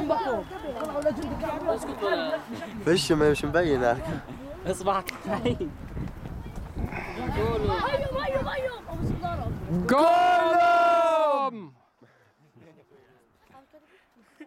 اسكت ولا فش مش مبين هيك. اصبعك بعيد. جول.